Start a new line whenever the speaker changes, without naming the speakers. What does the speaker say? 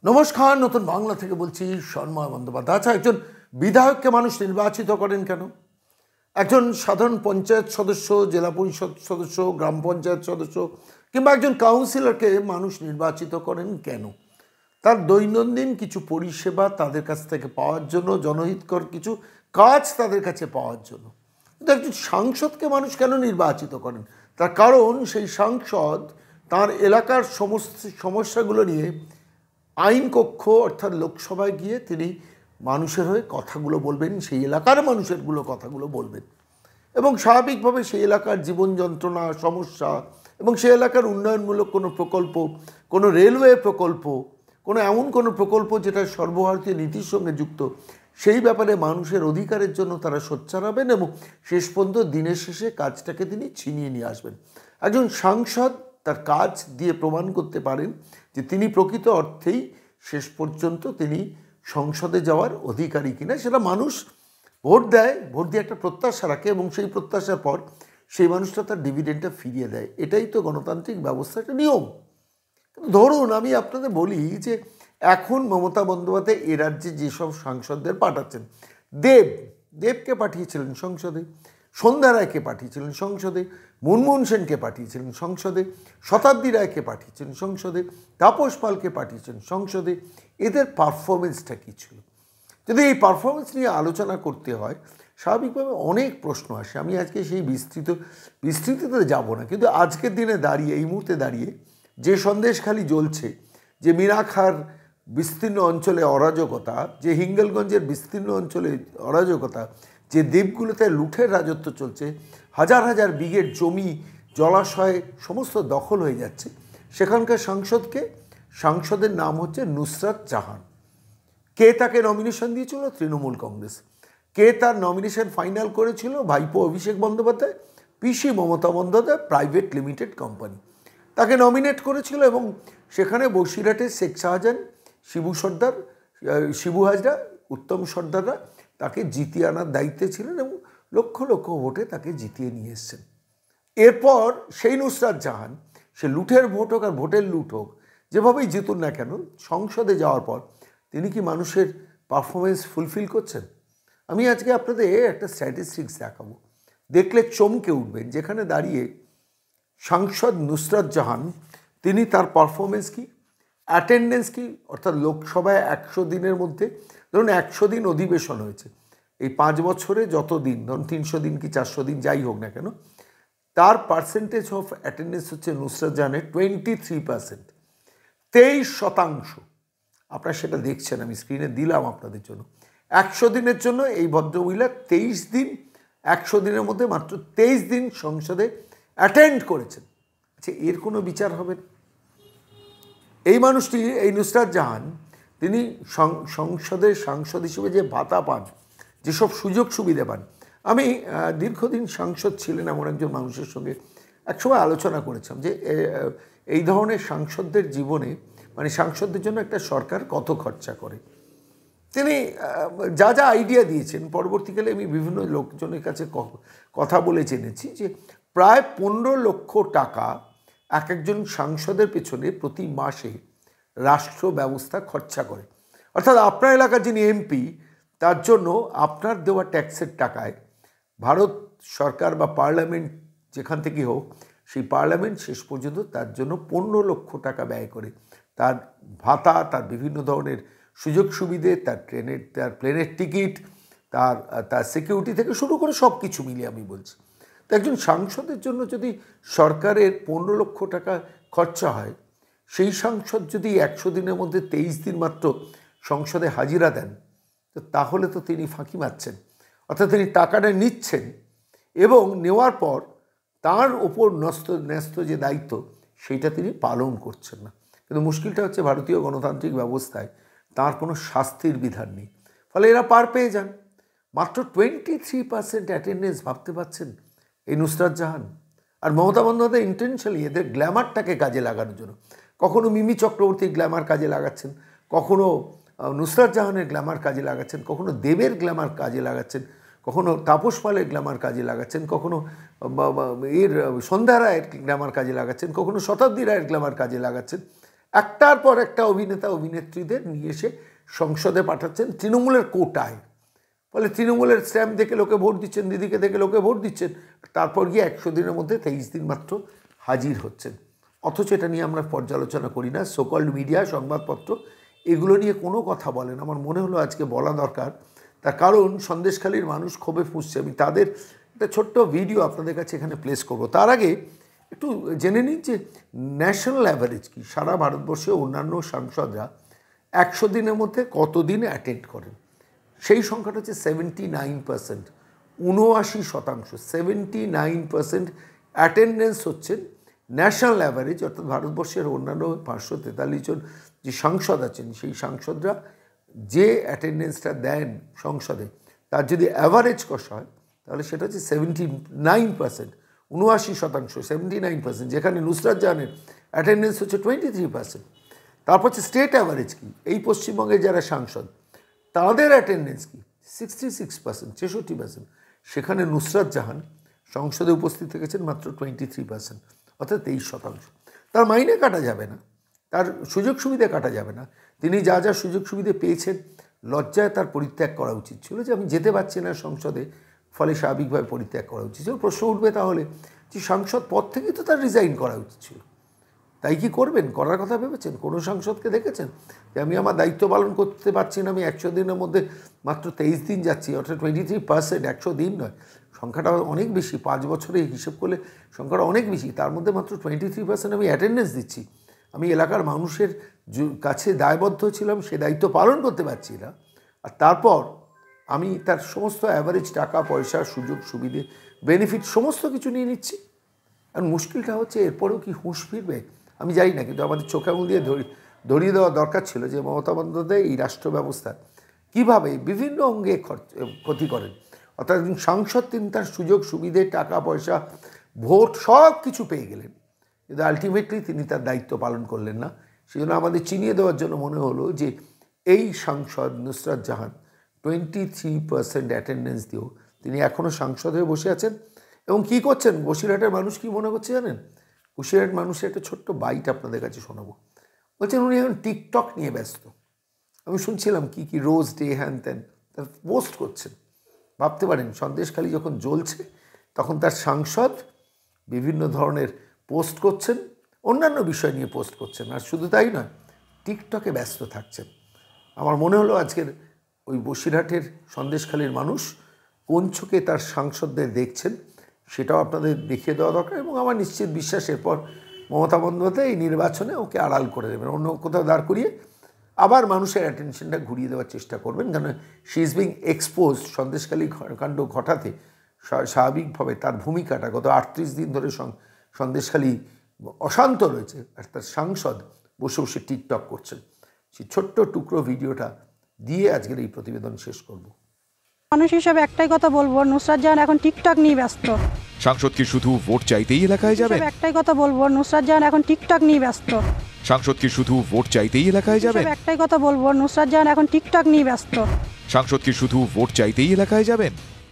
নমস্কার, নতুন বাংলা থেকে বলছি সন্ময় বন্দ্যোপাধ্যায়। আচ্ছা, একজন বিধায়ককে মানুষ নির্বাচিত করেন কেন? একজন সাধারণ পঞ্চায়েত সদস্য, জেলা পরিষদ সদস্য, গ্রাম পঞ্চায়েত সদস্য কিংবা একজন কাউন্সিলরকে মানুষ নির্বাচিত করেন কেন? তার দৈনন্দিন কিছু পরিষেবা তাদের কাছ থেকে পাওয়ার জন্য, জনহিতকর কিছু কাজ তাদের কাছে পাওয়ার জন্য। কিন্তু একজন সাংসদকে মানুষ কেন নির্বাচিত করেন? তার কারণ সেই সাংসদ তার এলাকার সমস্ত সমস্যাগুলো নিয়ে আইন কক্ষ অর্থাৎ লোকসভায় গিয়ে তিনি মানুষের হয়ে কথাগুলো বলবেন, সেই এলাকার মানুষেরগুলো কথাগুলো বলবেন এবং স্বাভাবিকভাবে সেই এলাকার জীবন যন্ত্রণা, সমস্যা এবং সেই এলাকার উন্নয়নমূলক কোনো প্রকল্প, কোনো রেলওয়ে প্রকল্প, কোনো এমন কোনো প্রকল্প যেটা সর্বভারতীয় নীতির সঙ্গে যুক্ত, সেই ব্যাপারে মানুষের অধিকারের জন্য তারা সোচ্চার হবেন এবং শেষ পর্যন্ত দিনের শেষে কাজটাকে তিনি ছিনিয়ে নিয়ে আসবেন। একজন সাংসদ তার কাজ দিয়ে প্রমাণ করতে পারেন যে তিনি প্রকৃত অর্থেই শেষ পর্যন্ত তিনি সংসদে যাওয়ার অধিকারী কিনা। সেটা মানুষ ভোট দেয়, ভোট দিয়ে একটা প্রত্যাশা রাখে এবং সেই প্রত্যাশার পর সেই মানুষটা তার ডিভিডেন্ডটা ফিরিয়ে দেয়। এটাই তো গণতান্ত্রিক ব্যবস্থার একটা নিয়ম। ধরুন আমি আপনাদের বলি যে এখন মমতা বন্দ্যোপাধ্যায় এ রাজ্যে যেসব সাংসদদের পাঠাচ্ছেন, দেবকে পাঠিয়েছিলেন সংসদে, সন্ধ্যা রায়কে পাঠিয়েছিলেন সংসদে, মুনমুন সেনকে পাঠিয়েছিলেন সংসদে, শতাব্দী রায়কে পাঠিয়েছিলেন সংসদে, তাপস পালকে পাঠিয়েছেন সংসদে। এদের পারফরমেন্সটা কী ছিল? যদি এই পারফরমেন্স নিয়ে আলোচনা করতে হয়, স্বাভাবিকভাবে অনেক প্রশ্ন আসে। আমি আজকে সেই বিস্তৃতিতে যাব না, কিন্তু আজকের দিনে দাঁড়িয়ে, এই মুহূর্তে দাঁড়িয়ে যে সন্দেশখালি জ্বলছে, যে মিনাখার বিস্তীর্ণ অঞ্চলে অরাজকতা, যে হিঙ্গলগঞ্জের বিস্তীর্ণ অঞ্চলে অরাজকতা, যে দ্বীপগুলোতে লুঠের রাজত্ব চলছে, হাজার হাজার বিঘে জমি, জলাশয় সমস্ত দখল হয়ে যাচ্ছে, সেখানকার সাংসদের নাম হচ্ছে নুসরাত জাহান। কে তাকে নমিনেশন দিয়েছিল? তৃণমূল কংগ্রেস। কে তার নমিনেশন ফাইনাল করেছিল? ভাইপো অভিষেক বন্দ্যোপাধ্যায়, পিসি Mamata Bandyopadhyay private limited company তাকে নমিনেট করেছিল এবং সেখানে বসিরহাটের শেখ শাহজাহান, শিবু হাজরা, উত্তম সর্দাররা তাকে জিতিয়ে আনার দায়িত্বে ছিলেন এবং লক্ষ লক্ষ ভোটে তাকে জিতিয়ে নিয়ে এসছেন। এরপর সেই নুসরাত জাহান, সে লুঠের ভোট হোক আর ভোটের লুট হোক, যেভাবেই জিতুন না কেন, সংসদে যাওয়ার পর তিনি কি মানুষের পারফরমেন্স ফুলফিল করছেন? আমি আজকে আপনাদের একটা স্ট্যাটিস্টিক্স দেখাবো, দেখলে চমকে উঠবেন। যেখানে দাঁড়িয়ে সাংসদ নুসরাত জাহান, তিনি তার পারফরমেন্স কি, অ্যাটেন্ডেন্স কি, অর্থাৎ লোকসভায় 100 দিনের মধ্যে ধরুন 100 দিন অধিবেশন হয়েছে, এই 5 বছরে যত দিন, ধরুন 300 দিন কি 400 দিন যাই হোক না কেন, তার পার্সেন্টেজ অফ অ্যাটেন্ডেন্স হচ্ছে নুসরাত জাহানের 23%, 23%। আপনারা সেটা দেখছেন, আমি স্ক্রিনে দিলাম আপনাদের জন্য। 100 দিনের জন্য এই ভদ্রমহিলা 23 দিন, 100 দিনের মধ্যে মাত্র 23 দিন সংসদে অ্যাটেন্ড করেছেন। আচ্ছা, এর কোনো বিচার হবে না? এই মানুষটি, এই নুসরাত জাহান, তিনি সংসদের সাংসদ হিসেবে যে ভাতা পান, যেসব সুযোগ সুবিধা পান, আমি দীর্ঘদিন সাংসদ ছিলেন এমন একজন মানুষের সঙ্গে একসময় আলোচনা করেছিলাম যে এই ধরনের সাংসদদের জীবনে, মানে সাংসদদের জন্য একটা সরকার কত খরচা করে। তিনি যা যা আইডিয়া দিয়েছেন, পরবর্তীকালে আমি বিভিন্ন লোকজনের কাছে কথা বলে জেনেছি যে প্রায় 15 লক্ষ টাকা এক একজন সাংসদের পেছনে প্রতি মাসে রাষ্ট্র ব্যবস্থা খরচা করে। অর্থাৎ আপনার এলাকার যিনি এমপি, তার জন্য আপনার দেওয়া ট্যাক্সের টাকায় ভারত সরকার বা পার্লামেন্ট যেখান থেকে হোক, সেই পার্লামেন্ট শেষ পর্যন্ত তার জন্য 15 লক্ষ টাকা ব্যয় করে। তার ভাতা, তার বিভিন্ন ধরনের সুযোগ সুবিধে, তার প্লেনের টিকিট, তার সিকিউরিটি থেকে শুরু করে সব কিছু মিলিয়ে আমি বলছি। তো একজন সাংসদের জন্য যদি সরকারের 15 লক্ষ টাকা খরচা হয়, সেই সাংসদ যদি 100 দিনের মধ্যে 23 দিন মাত্র সংসদে হাজিরা দেন, তো তাহলে তো তিনি ফাঁকি মারছেন। অর্থাৎ তিনি টাকাটা নিচ্ছেন এবং নেওয়ার পর তার ওপর ন্যস্ত যে দায়িত্ব, সেইটা তিনি পালন করছেন না। কিন্তু মুশকিলটা হচ্ছে ভারতীয় গণতান্ত্রিক ব্যবস্থায় তার কোনো শাস্তির বিধান নেই, ফলে এরা পার পেয়ে যান। মাত্র 23% অ্যাটেন্ডেন্স, ভাবতে পারছেন? এই নুসরাত জাহান আর মমতা বন্দ্যোপাধ্যায় ইন্টেনশনালি এদের গ্ল্যামারটাকে কাজে লাগানোর জন্য কখনো মিমি চক্রবর্তীর গ্ল্যামার কাজে লাগাচ্ছেন, কখনো নুসরাত জাহানের গ্ল্যামার কাজে লাগাচ্ছেন, কখনো দেবের গ্ল্যামার কাজে লাগাচ্ছেন, কখনো তাপস পালের গ্ল্যামার কাজে লাগাচ্ছেন, কখনো সন্ধ্যা রায়ের গ্ল্যামার কাজে লাগাচ্ছেন, কখনো শতাব্দী রায়ের গ্ল্যামার কাজে লাগাচ্ছেন। একটার পর একটা অভিনেতা অভিনেত্রীদের নিয়ে এসে সংসদে পাঠাচ্ছেন তৃণমূলের কোটায়। ফলে তৃণমূলের স্ট্যাম্প দেখে লোকে ভোট দিচ্ছেন, দিদিকে দেখে লোকে ভোট দিচ্ছেন, তারপর গিয়ে 100 দিনের মধ্যে 23 দিন মাত্র হাজির হচ্ছেন। অথচ এটা নিয়ে আমরা পর্যালোচনা করি না। সোকল্ড মিডিয়া, সংবাদপত্র এগুলো নিয়ে কোনো কথা বলেন। আমার মনে হলো আজকে বলা দরকার, তার কারণ সন্দেশখালীর মানুষ ক্ষোভে ফুঁসছে। আমি তাদের একটা ছোট্ট ভিডিও আপনাদের কাছে এখানে প্লেস করব। তার আগে একটু জেনে নিন যে ন্যাশনাল অ্যাভারেজ কি, সারা ভারতবর্ষে অন্যান্য সাংসদরা 100 দিনের মধ্যে কতদিন অ্যাটেন্ড করেন। সেই সংখ্যাটা হচ্ছে 79%, 79%। 79% অ্যাটেন্ডেন্স হচ্ছেন ন্যাশনাল অ্যাভারেজ, অর্থাৎ ভারতবর্ষের অন্যান্য 543 জন যে সাংসদ আছেন সেই সাংসদরা যে অ্যাটেন্ডেন্সটা দেন সংসদে, তার যদি অ্যাভারেজ কষা হয় তাহলে সেটা হচ্ছে 79%, 79%, 79%, যেখানে নুসরাত জাহানের অ্যাটেন্ডেন্স হচ্ছে 23%। তারপর হচ্ছে স্টেট অ্যাভারেজ কি, এই পশ্চিমবঙ্গের যারা সাংসদ তাদের অ্যাটেন্ডেন্স কি, 66%, 63%। সেখানে নুসরাত জাহান সংসদে উপস্থিত থেকেছেন মাত্র 23%, অর্থাৎ 23%। তার মাইনে কাটা যাবে না, তার সুযোগ সুবিধা কাটা যাবে না। তিনি যা যা সুযোগ সুবিধা পেয়েছেন, লজ্জায় তার পরিত্যাগ করা উচিত ছিল যে আমি যেতে পারছি না সংসদে, ফলে স্বাভাবিকভাবে পরিত্যাগ করা উচিত ছিল। প্রশ্ন উঠবে তাহলে যে সাংসদ পদ থেকেই তো তার রিজাইন করা উচিত ছিল। তাই কি করবেন? করার কথা ভেবেছেন? কোনো সাংসদকে দেখেছেন যে আমি আমার দায়িত্ব পালন করতে পারছি না, আমি 100 দিনের মধ্যে মাত্র 23 দিন যাচ্ছি, অর্থাৎ 23%, 100 দিন নয়, সংখ্যাটা অনেক বেশি। 5 বছরে হিসেব করলে সংখ্যাটা অনেক বেশি। তার মধ্যে মাত্র 23% আমি অ্যাটেন্ডেন্স দিচ্ছি। আমি এলাকার মানুষের কাছে দায়বদ্ধ ছিলাম, সে দায়িত্ব পালন করতে পারছি না। আর তারপর আমি তার সমস্ত অ্যাভারেজ টাকা পয়সা, সুযোগ সুবিধে, বেনিফিট সমস্ত কিছু নিয়ে নিচ্ছি। আর মুশকিলটা হচ্ছে এরপরেও কি হুঁশ ফিরবে আমি জানি না, কিন্তু আমাদের চোখে আঙুল দিয়ে ধরিয়ে দেওয়া দরকার ছিল যে মমতা বন্দ্যোপাধ্যায় এই রাষ্ট্র ব্যবস্থা কীভাবে বিভিন্ন অঙ্গে ক্ষতি করেন। অর্থাৎ সাংসদ তিনি তার সুযোগ সুবিধে, টাকা পয়সা, ভোট সব কিছু পেয়ে গেলেন, কিন্তু আলটিমেটলি তিনি তার দায়িত্ব পালন করলেন না। সেই জন্য আমাদের চিনিয়ে দেওয়ার জন্য মনে হলো যে এই সাংসদ নুসরাত জাহান 23% অ্যাটেন্ডেন্স দিয়েও তিনি এখনও সাংসদ হয়ে বসে আছেন। এবং কী করছেন বসিরহাটের মানুষ কী মনে করছে জানেন? বসিরহাট মানুষের একটা ছোট্ট বাইট আপনাদের কাছে শোনাবো। বলছেন উনি এখন টিকটক নিয়ে ব্যস্ত। আমি শুনছিলাম কি কি রোজ ডে হ্যান ত্যান তার পোস্ট করছেন। ভাবতে পারেন সন্দেশখালী যখন জ্বলছে তখন তার সাংসদ বিভিন্ন ধরনের পোস্ট করছেন, অন্যান্য বিষয় নিয়ে পোস্ট করছেন, আর শুধু তাই নয়, টিকটকে ব্যস্ত থাকছেন। আমার মনে হলো আজকের ওই বসিরহাটের সন্দেশখালীর মানুষ কোন চোখে তার সাংসদদের দেখছেন সেটাও আপনাদের দেখিয়ে দেওয়া দরকার। এবং আমার নিশ্চিত বিশ্বাস এরপর মমতা বন্দ্যোপাধ্যায় এই নির্বাচনে ওকে আড়াল করে দেবেন, অন্য কোথাও দাঁড় করিয়ে আবার মানুষের অ্যাটেনশনটা ঘুরিয়ে দেওয়ার চেষ্টা করবেন। কেন she is being expose. Sandeshkhali কাণ্ড ঘটাতে স্বাভাবিকভাবে তার ভূমিকাটা গত 38 দিন ধরে সন্দেশখালী অশান্ত রয়েছে, আর তার সাংসদ বসে বসে টিকটক করছেন। সেই ছোট্ট টুকরো ভিডিওটা দিয়ে আজকের এই প্রতিবেদন শেষ করব।
মানুষ হিসেবে একটাই কথা বলবো, নুসরাত জাহান এখন টিকটক নিয়ে ব্যস্ত।
সাংসদ কি শুধু ভোট চাইতেই এলাকায় যাবেন?
একটাই কথা বলবো, নুসরাত জাহান এখন টিকটক নিয়ে ব্যস্ত।
সাংসদ কি শুধু ভোট চাইতেই এলাকায় যাবেন?
একটাই কথা বলবো, নুসরাত জাহান এখন টিকটক নিয়ে ব্যস্ত।
সাংসদ কি শুধু ভোট চাইতেই এলাকায় যাবেন?